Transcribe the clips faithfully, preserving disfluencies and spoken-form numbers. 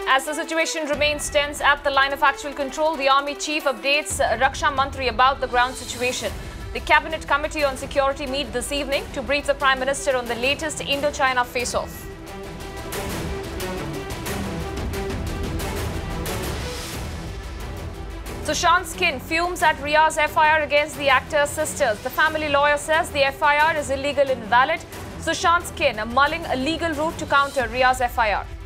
As the situation remains tense at the line of actual control, the Army Chief updates Raksha Mantri about the ground situation. The Cabinet Committee on Security meet this evening to brief the Prime Minister on the latest Indo-China face-off. Sushant's kin fumes at Ria's F I R against the actor's sisters. The family lawyer says the F I R is illegal and invalid. Sushant's kin are mulling a legal route to counter Ria's F I R.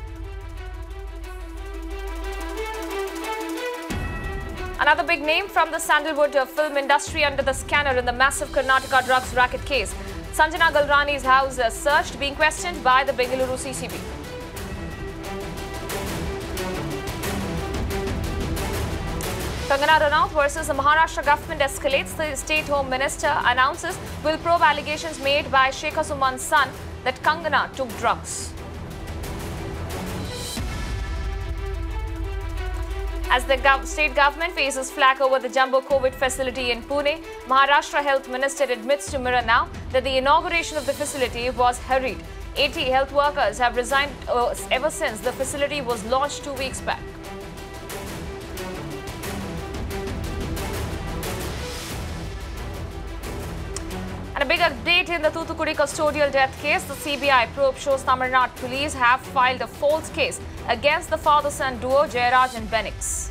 Another big name from the Sandalwood film industry under the scanner in the massive Karnataka drugs racket case. Sanjana Galrani's house is searched, being questioned by the Bengaluru C C B. Kangana Ranaut versus the Maharashtra government escalates. The State Home Minister announces will probe allegations made by Shekha Suman's son that Kangana took drugs. As the gov state government faces flack over the jumbo COVID facility in Pune, Maharashtra Health Minister admits to Mirror Now that the inauguration of the facility was hurried. eighty health workers have resigned uh, ever since the facility was launched two weeks back. And a big update in the Thoothukudi custodial death case. The C B I probe shows Tamil Nadu police have filed a false case against the father-son duo Jayaraj and Benix.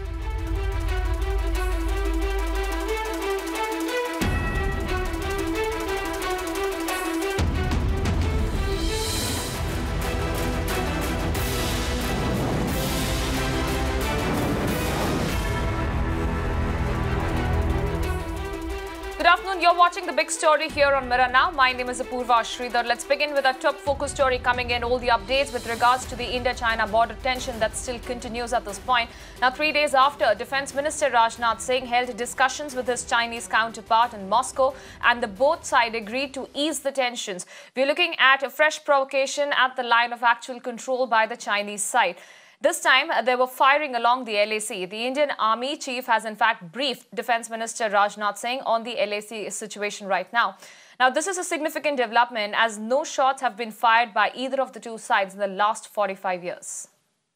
Good afternoon, you're watching the big story here on Mirror Now. My name is Apurva Sridhar. Let's begin with our top focus story coming in. All the updates with regards to the India-China border tension that still continues at this point. Now, three days after, Defence Minister Rajnath Singh held discussions with his Chinese counterpart in Moscow, and the both sides agreed to ease the tensions. We're looking at a fresh provocation at the line of actual control by the Chinese side. This time, uh, they were firing along the L A C. The Indian Army Chief has in fact briefed Defence Minister Rajnath Singh on the L A C situation right now. Now, this is a significant development as no shots have been fired by either of the two sides in the last forty-five years.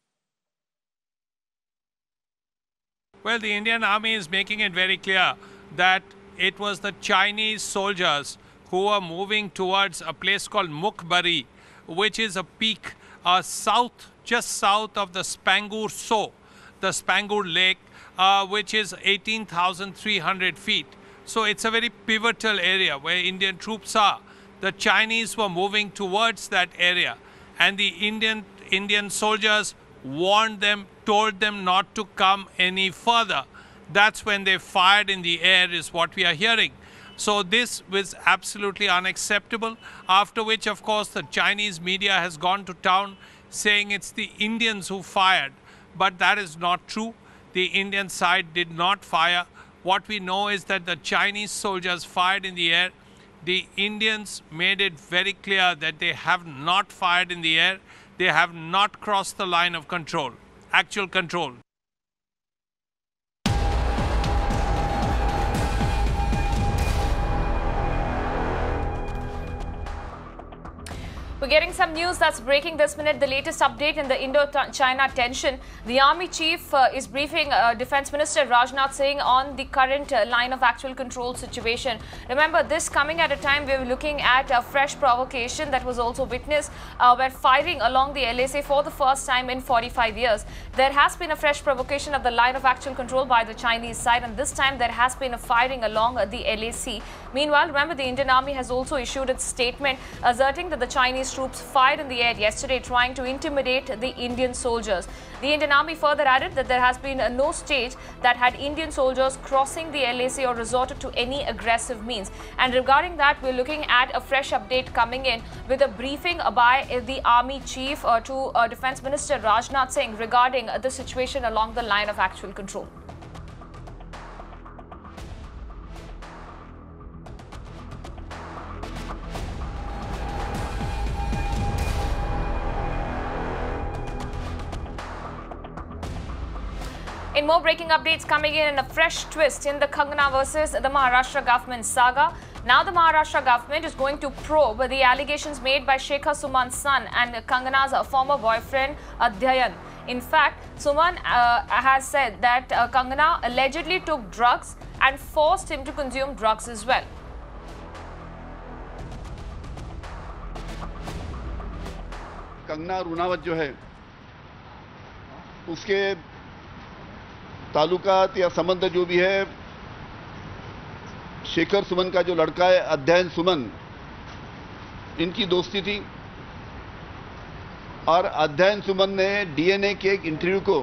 Well, the Indian Army is making it very clear that it was the Chinese soldiers who were moving towards a place called Mukhbari, which is a peak uh, south just south of the Spangur So, the Spangur Lake, uh, which is eighteen thousand three hundred feet. So it's a very pivotal area where Indian troops are. The Chinese were moving towards that area, and the Indian, Indian soldiers warned them, told them not to come any further. That's when they fired in the air, is what we are hearing. So this was absolutely unacceptable, after which, of course, the Chinese media has gone to town saying it's the Indians who fired. But that is not true. The Indian side did not fire. What we know is that the Chinese soldiers fired in the air. The Indians made it very clear that they have not fired in the air. They have not crossed the line of control, actual control. We're getting some news that's breaking this minute. The latest update in the Indo-China tension. The Army Chief uh, is briefing uh, Defence Minister Rajnath Singh on the current uh, line of actual control situation. Remember, this coming at a time we were looking at a fresh provocation that was also witnessed uh, where firing along the L A C for the first time in forty-five years. There has been a fresh provocation of the line of actual control by the Chinese side, and this time there has been a firing along uh, the L A C. Meanwhile, remember, the Indian Army has also issued its statement asserting that the Chinese troops fired in the air yesterday trying to intimidate the Indian soldiers. The Indian Army further added that there has been no stage that had Indian soldiers crossing the L A C or resorted to any aggressive means. And regarding that, we're looking at a fresh update coming in with a briefing by the Army Chief uh, to uh, Defence Minister Rajnath Singh regarding uh, the situation along the line of actual control. In more breaking updates coming in and a fresh twist in the Kangana versus the Maharashtra government saga. Now the Maharashtra government is going to probe the allegations made by Shekha Suman's son and Kangana's former boyfriend Adhyayan. In fact, Suman uh, has said that uh, Kangana allegedly took drugs and forced him to consume drugs as well. Kangana रुनावत जो है उसके ताल्लुकात या संबंध जो भी है शेखर सुमन का जो लड़का है अध्ययन सुमन, इनकी दोस्ती थी और अध्ययन सुमन ने डीएनए के एक इंटरव्यू को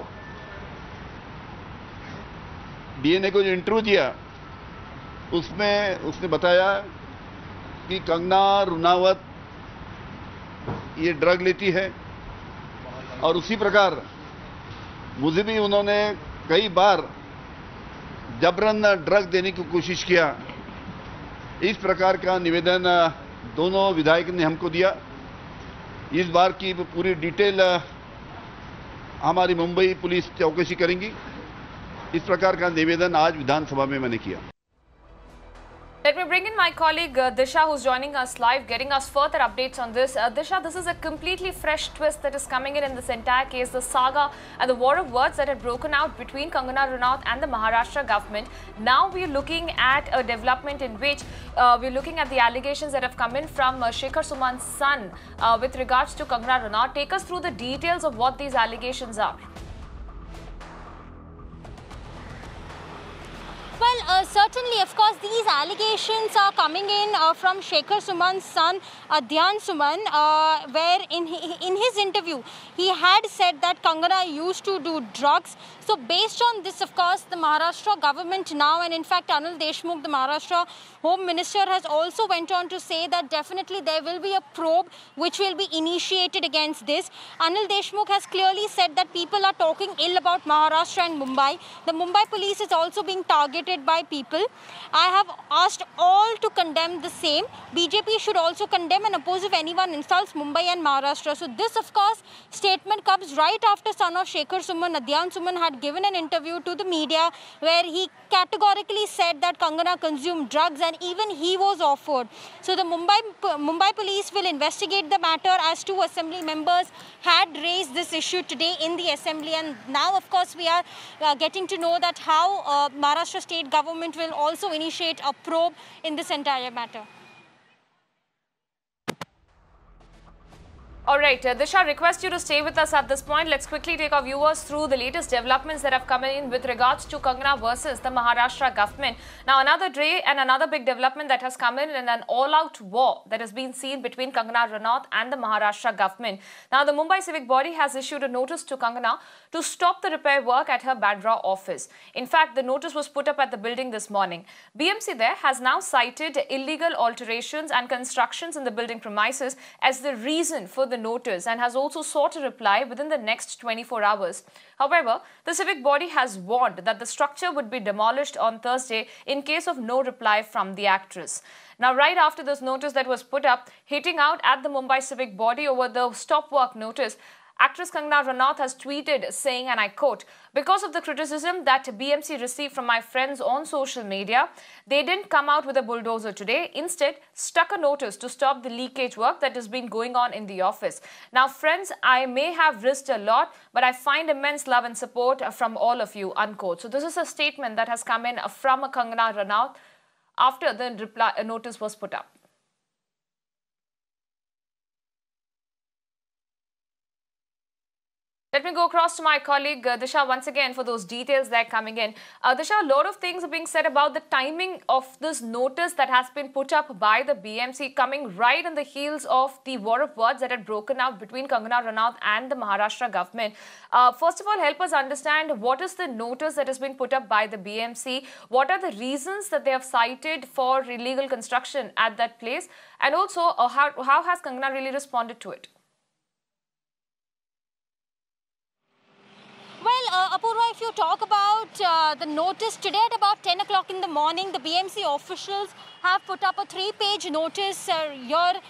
डीएनए को जो इंटरव्यू दिया उसमें उसने बताया कि कंगना रुनावत ये ड्रग लेती है और उसी प्रकार मुझे भी उन्होंने कई बार जबरन ड्रग देने की कोशिश किया। इस प्रकार का निवेदन दोनों विधायक ने हमको दिया। इस बार की पूरी डिटेल हमारी मुंबई पुलिस चौकसी करेंगी। इस प्रकार का निवेदन आज विधानसभा में मैंने किया। Let me bring in my colleague uh, Disha, who's joining us live, getting us further updates on this. Uh, Disha, this is a completely fresh twist that is coming in in this entire case, the saga and the war of words that had broken out between Kangana Ranaut and the Maharashtra government. Now we're looking at a development in which uh, we're looking at the allegations that have come in from uh, Shekhar Suman's son uh, with regards to Kangana Ranaut. Take us through the details of what these allegations are. Well, uh, certainly, of course, these allegations are coming in uh, from Shekhar Suman's son, Adyaan Suman, uh, where in, in his interview, he had said that Kangana used to do drugs. So, based on this, of course, the Maharashtra government now, and in fact, Anil Deshmukh, the Maharashtra Home Minister, has also went on to say that definitely there will be a probe which will be initiated against this. Anil Deshmukh has clearly said that people are talking ill about Maharashtra and Mumbai. The Mumbai police is also being targeted by people. I have asked all to condemn the same. B J P should also condemn and oppose if anyone insults Mumbai and Maharashtra. So this, of course, statement comes right after son of Shekhar Suman, Adyaan Suman, had given an interview to the media where he categorically said that Kangana consumed drugs and even he was offered. So the Mumbai, Mumbai police will investigate the matter, as two assembly members had raised this issue today in the assembly, and now of course we are uh, getting to know that how uh, Maharashtra state government will also initiate a probe in this entire matter. All right, uh, Disha, request you to stay with us at this point. Let's quickly take our viewers through the latest developments that have come in with regards to Kangana versus the Maharashtra government. Now, another day and another big development that has come in in an all-out war that has been seen between Kangana Ranaut and the Maharashtra government. Now, the Mumbai civic body has issued a notice to Kangana to stop the repair work at her Bandra office. In fact, the notice was put up at the building this morning. B M C there has now cited illegal alterations and constructions in the building premises as the reason for the the notice and has also sought a reply within the next twenty-four hours. However, the civic body has warned that the structure would be demolished on Thursday in case of no reply from the actress. Now, right after this notice that was put up, hitting out at the Mumbai civic body over the stop work notice, actress Kangana Ranaut has tweeted saying, and I quote, "Because of the criticism that B M C received from my friends on social media, they didn't come out with a bulldozer today. Instead, stuck a notice to stop the leakage work that has been going on in the office. Now, friends, I may have risked a lot, but I find immense love and support from all of you," unquote. So this is a statement that has come in from Kangana Ranaut after the reply, a notice was put up. Let me go across to my colleague uh, Disha once again for those details that are coming in. Uh, Disha, a lot of things are being said about the timing of this notice that has been put up by the B M C, coming right on the heels of the war of words that had broken out between Kangana Ranaut and the Maharashtra government. Uh, first of all, help us understand what is the notice that has been put up by the B M C, what are the reasons that they have cited for illegal construction at that place, and also uh, how, how has Kangana really responded to it? Well, uh, Apurva, if you talk about uh, the notice today at about ten o'clock in the morning, the B M C officials have put up a three-page notice uh, here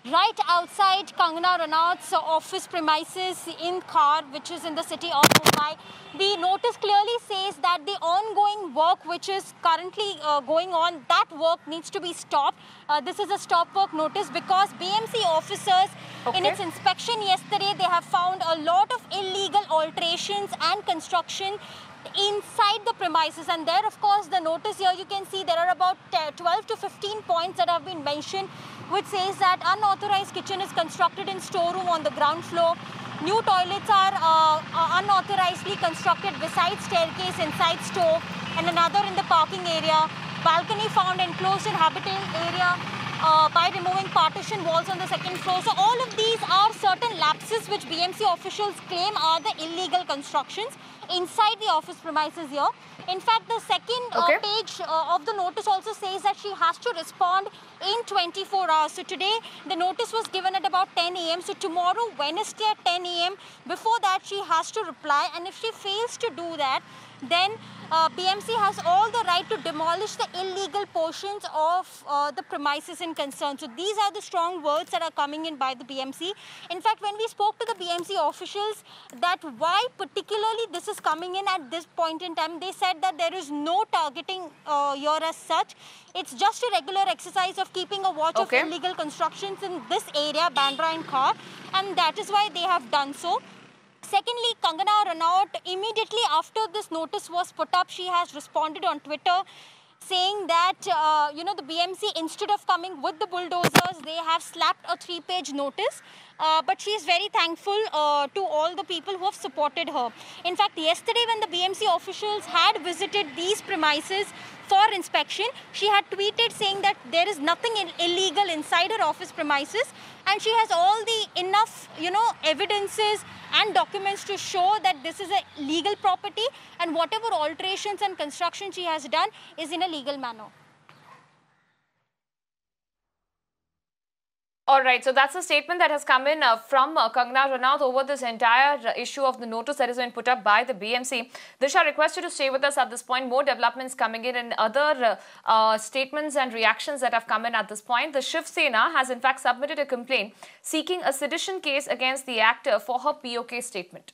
right outside Kangana Ranaut's office premises in Khar, which is in the city of Mumbai. The notice clearly says that the ongoing work which is currently uh, going on, that work needs to be stopped. Uh, this is a stop work notice because B M C officers, okay, in its inspection yesterday, they have found a lot of illegal alterations and construction inside the premises, and there of course the notice here you can see there are about twelve to fifteen points that have been mentioned, which says that unauthorized kitchen is constructed in storeroom on the ground floor. New toilets are uh, unauthorizedly constructed beside staircase inside store, and another in the parking area. Balcony found enclosed in habitating area uh, by removing partition walls on the second floor. So all of these are certain lapses which B M C officials claim are the illegal constructions inside the office premises here. In fact, the second uh, okay. page uh, of the notice also says that she has to respond in twenty-four hours. So today, the notice was given at about ten A M So tomorrow, Wednesday at ten A M before that, she has to reply. And if she fails to do that, then uh, B M C has all the right to demolish the illegal portions of uh, the premises in concern. So these are the strong words that are coming in by the B M C. In fact, when we spoke to the B M C officials that why particularly this is coming in at this point in time, they said that there is no targeting uh, here as such. It's just a regular exercise of keeping a watch okay. of illegal constructions in this area, Bandra and Khar, and that is why they have done so. Secondly, Kangana Ranaut, immediately after this notice was put up, she has responded on Twitter saying that, uh, you know, the B M C, instead of coming with the bulldozers, they have slapped a three-page notice. Uh, but she is very thankful uh, to all the people who have supported her. In fact, yesterday when the B M C officials had visited these premises for inspection, she had tweeted saying that there is nothing illegal inside her office premises, and she has all the enough, you know, evidences and documents to show that this is a legal property, and whatever alterations and construction she has done is in a legal manner. All right, so that's a statement that has come in uh, from uh, Kangana Ranaut over this entire uh, issue of the notice that has been put up by the B M C. Disha, request you to stay with us at this point. More developments coming in and other uh, uh, statements and reactions that have come in at this point. The Shiv Sena has in fact submitted a complaint seeking a sedition case against the actor for her P O K statement.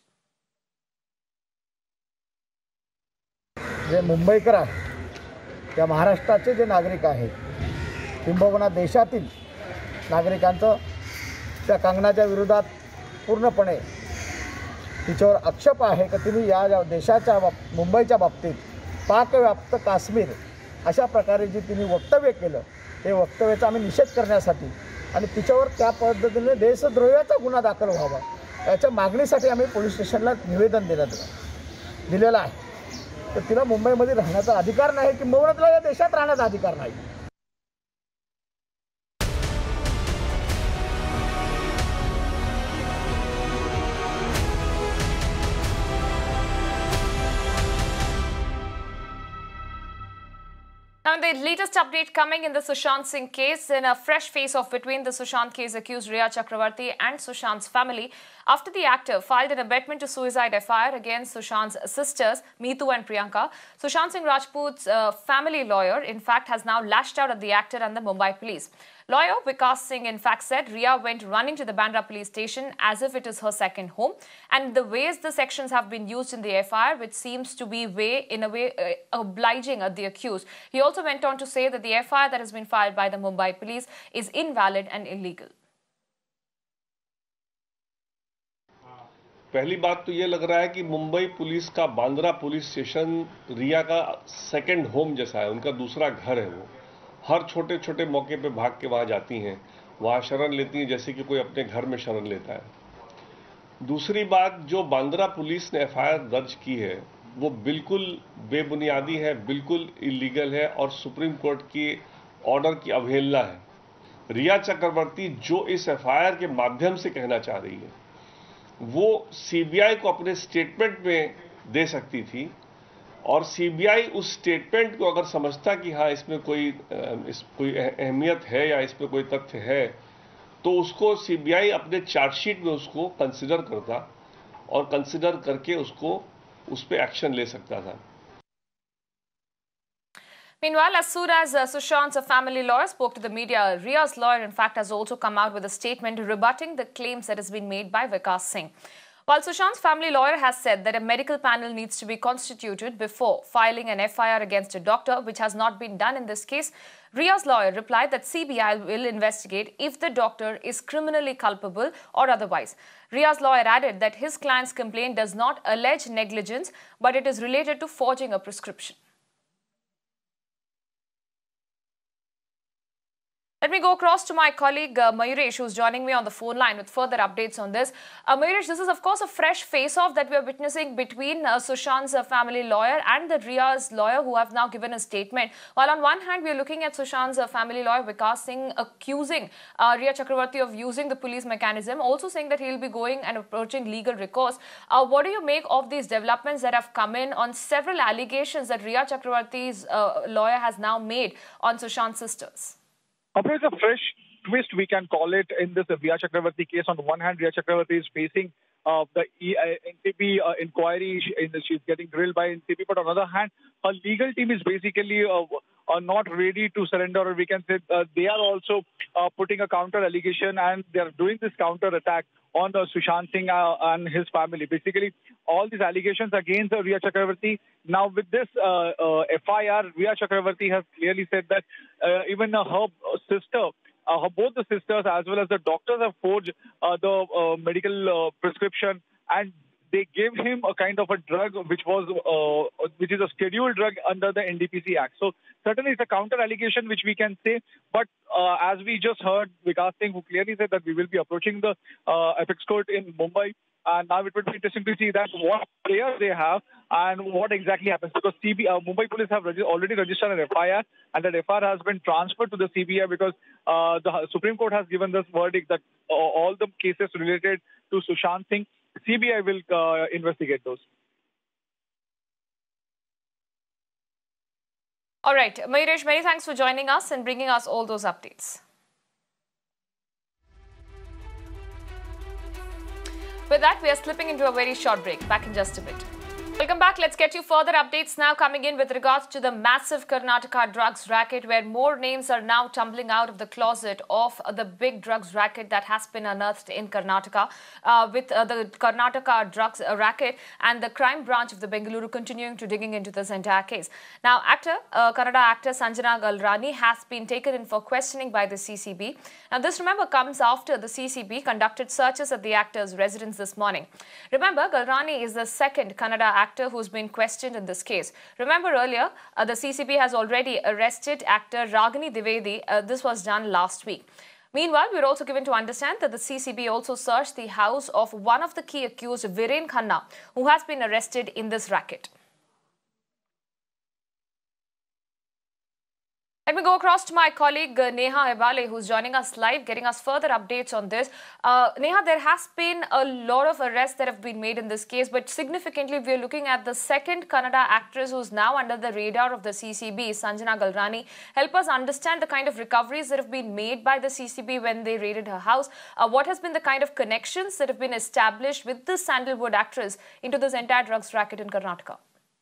जे मुंबईकर आहे त्या महाराष्ट्राचे जे नागरिक आहेत किंबहुना देशातील नागरिकांचं त्या कंगनाच्या विरोधात पूर्णपणे तिच्यावर आक्षेप आहे की तिने या देशाच्या मुंबईच्या बाबतीत पाकव्याप्त काश्मीर अशा प्रकारे जी तिने वक्तव्य केलं ते वक्तव्याचा आम्ही निषेध करण्यासाठी आणि तिच्यावर त्या पद्धतीने देशद्रोहाचा गुन्हा दाखल व्हावा याच्या मागणीसाठी आम्ही पोलीस स्टेशनला निवेदन देण्यात दिलेलं आहे. तर तिला मुंबईमध्ये राहण्याचा अधिकार नाही किंबहुना तिला या देशात राहण्याचा अधिकार नाही. Now, the latest update coming in the Sushant Singh case, in a fresh face-off between the Sushant case accused Rhea Chakravarti and Sushant's family after the actor filed an abetment to suicide F I R against Sushant's sisters, Meetu and Priyanka. Sushant Singh Rajput's uh, family lawyer, in fact, has now lashed out at the actor and the Mumbai police. Lawyer Vikas Singh, in fact, said Rhea went running to the Bandra police station as if it is her second home. And the ways the sections have been used in the F I R, which seems to be way, in a way, uh, obliging at the accused. He also went on to say that the F I R that has been filed by the Mumbai police is invalid and illegal. पहली बात तो ये लग रहा है कि Mumbai police का Bandra police station रिया का सेकंड होम जैसा है, उनका दूसरा घर है. वो हर छोटे छोटे मौके पे भाग के वहाँ जाती हैं, वहाँ शरण लेती हैं जैसे कि कोई अपने घर में शरण लेता है. दूसरी बात, जो बांद्रा पुलिस ने एफ आई आर दर्ज की है वो बिल्कुल बेबुनियादी है, बिल्कुल इलीगल है और सुप्रीम कोर्ट की ऑर्डर की अवहेलना है. रिया चक्रवर्ती जो इस एफ आई आर के माध्यम से कहना चाह रही है वो सी बी आई को अपने स्टेटमेंट में दे सकती थी, और सी बी आई उस स्टेटमेंट को अगर समझता कि हाँ इसमें कोई इस कोई अहमियत है या इसमें कोई तथ्य है तो उसको सी बी आई अपने चार्जशीट में उसको कंसिडर करता और कंसिडर करके उसको उस पर एक्शन ले सकता था. Meanwhile, as soon as uh, Sushant's family lawyer spoke to the media, Ria's lawyer, in fact, has also come out with a statement rebutting the claims that has been made by Vikas Singh. While Sushant's family lawyer has said that a medical panel needs to be constituted before filing an F I R against a doctor, which has not been done in this case, Ria's lawyer replied that C B I will investigate if the doctor is criminally culpable or otherwise. Ria's lawyer added that his client's complaint does not allege negligence, but it is related to forging a prescription. Let me go across to my colleague uh, Mayuresh, who's joining me on the phone line with further updates on this. Uh, Mayuresh, this is of course a fresh face-off that we are witnessing between uh, Sushant's uh, family lawyer and the Ria's lawyer, who have now given a statement. While on one hand, we are looking at Sushant's uh, family lawyer Vikas Singh accusing uh, Ria Chakravarti of using the police mechanism, also saying that he will be going and approaching legal recourse. Uh, what do you make of these developments that have come in on several allegations that Ria Chakravarti's uh, lawyer has now made on Sushant's sisters? It's a fresh twist, we can call it, in this Ria Chakravarti case. On the one hand, Ria Chakravarti is facing uh, the N C P uh, inquiry. She, she's getting grilled by N C P. But on the other hand, her legal team is basically uh, uh, not ready to surrender. Or we can say uh, they are also uh, putting a counter allegation, and they are doing this counter attack on uh, Sushant Singh uh, and his family. Basically, all these allegations against uh, Ria Chakravarti. Now, with this uh, uh, F I R, Ria Chakravarti has clearly said that uh, even uh, her sister, uh, her, both the sisters as well as the doctors have forged uh, the uh, medical uh, prescription, and they gave him a kind of a drug which was uh, which is a scheduled drug under the N D P C Act. So certainly it's a counter allegation which we can say. But uh, as we just heard Vikas Singh, who clearly said that we will be approaching the uh, apex court in Mumbai. And now it would be interesting to see that what prayers they have and what exactly happens. Because C B I, uh, Mumbai police have regi already registered an F I R, and that F I R has been transferred to the C B I because uh, the Supreme Court has given this verdict that uh, all the cases related to Sushant Singh, C B I will uh, investigate those. All right, Mayuresh, many thanks for joining us and bringing us all those updates. With that, we are slipping into a very short break. Back in just a bit. Welcome back. Let's get you further updates now coming in with regards to the massive Karnataka drugs racket, where more names are now tumbling out of the closet of the big drugs racket that has been unearthed in Karnataka, uh, with uh, the Karnataka drugs racket and the crime branch of the Bengaluru continuing to digging into this entire case. Now, actor, uh, Kannada actor Sanjana Galrani has been taken in for questioning by the C C B. Now, this, remember, comes after the C C B conducted searches at the actor's residence this morning. Remember, Galrani is the second Kannada actor actor who's been questioned in this case. Remember earlier, uh, the C C B has already arrested actor Ragini Dwivedi. Uh, this was done last week. Meanwhile, we're also given to understand that the C C B also searched the house of one of the key accused, Viren Khanna, who has been arrested in this racket. Let me go across to my colleague uh, Neha Hebale, who's joining us live, getting us further updates on this. Uh, Neha, there has been a lot of arrests that have been made in this case, but significantly, we are looking at the second Kannada actress who's now under the radar of the C C B, Sanjana Galrani. Help us understand the kind of recoveries that have been made by the C C B when they raided her house. Uh, what has been the kind of connections that have been established with this Sandalwood actress into this entire drugs racket in Karnataka?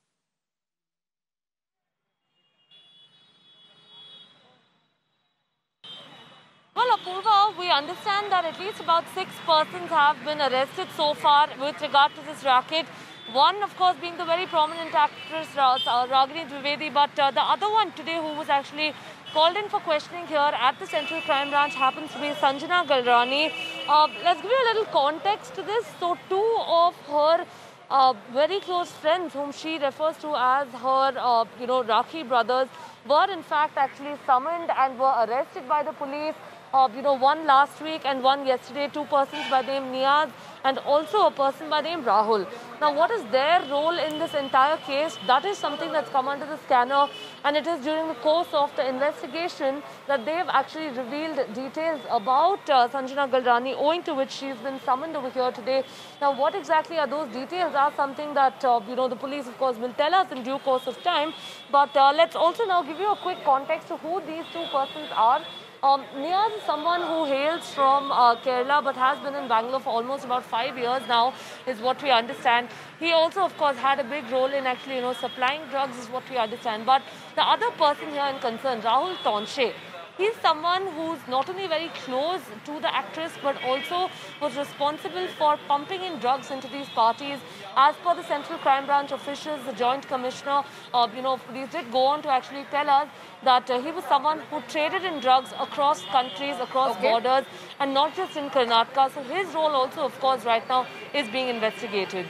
Well, Apurva, we understand that at least about six persons have been arrested so far with regard to this racket. One, of course, being the very prominent actress uh, Ragini Dwivedi, but uh, the other one today who was actually called in for questioning here at the Central Crime Branch happens to be Sanjana Galrani. Uh, let's give you a little context to this. So, two of her uh, very close friends, whom she refers to as her, uh, you know, Rakhi brothers, were in fact actually summoned and were arrested by the police. Uh, you know, one last week and one yesterday, two persons by the name Niaz and also a person by the name Rahul. Now, what is their role in this entire case? That is something that's come under the scanner, and it is during the course of the investigation that they have actually revealed details about uh, Sanjana Galrani, owing to which she's been summoned over here today. Now, what exactly are those details are something that, uh, you know, the police, of course, will tell us in due course of time. But uh, let's also now give you a quick context to who these two persons are. Um, Niyaz is someone who hails from uh, Kerala but has been in Bangalore for almost about five years now, is what we understand. He also, of course, had a big role in actually, you know, supplying drugs, is what we understand. But the other person here in concern, Rahul Tonshe, he's someone who's not only very close to the actress but also was responsible for pumping in drugs into these parties. As per the Central Crime Branch officials, the Joint Commissioner, uh, you know, these did go on to actually tell us that uh, he was someone who traded in drugs across countries, across okay. borders, and not just in Karnataka. So his role also, of course, right now is being investigated.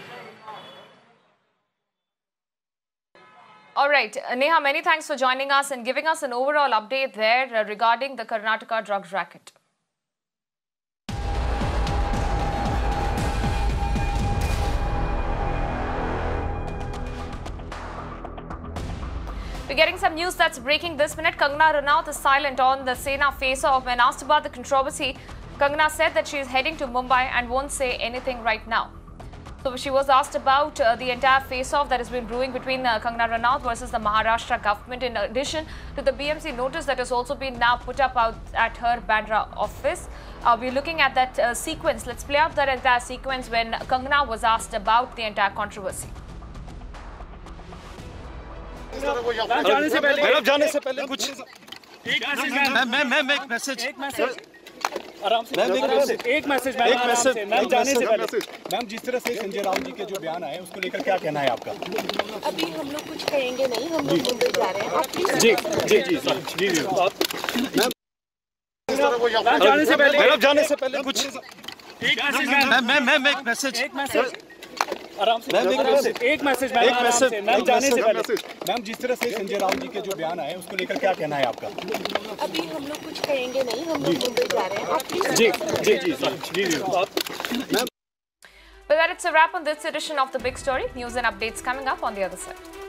All right, Neha, many thanks for joining us and giving us an overall update there uh, regarding the Karnataka drug racket. We're getting some news that's breaking this minute. Kangana Ranaut is silent on the Sena face-off. When asked about the controversy, Kangana said that she is heading to Mumbai and won't say anything right now. So she was asked about uh, the entire face-off that has been brewing between uh, Kangana Ranaut versus the Maharashtra government, in addition to the B M C notice that has also been now put up out at her Bandra office. Uh, we're looking at that uh, sequence. Let's play out that entire sequence when Kangana was asked about the entire controversy. जाने से पहले madam जाने से पहले कुछ एक message ma'am ma'am ma'am एक message एक मैसेज आराम से मैम एक मैसेज एक मैसेज मैम एक मैसेज मैम जाने से पहले मैम जिस तरह से संजय राउत जी के जो बयान आए उसको लेकर क्या कहना है आपका? अभी हम लोग कुछ कहेंगे नहीं, हम लोग मुंबई जा रहे हैं। आप प्लीज जी जी जी जी जी मैम जाने से पहले मैडम जाने से पहले कुछ एक मैसेज मैम मैम मैम एक मैसेज एक मैसेज आराम से मैम एक मैसेज एक मैसेज मैम एक मैसेज मैम जाने से पहले मैम जिस तरह से संजय राउत जी के जो बयान आए उसको लेकर क्या कहना है आपका? अभी हम लोग कुछ कहेंगे नहीं, हम लोग मुंबई जा रहे हैं। आप प्लीज जी जी जी जी जी ma'am Well, that it's a wrap on this edition of The Big Story. News and updates coming up on the other side.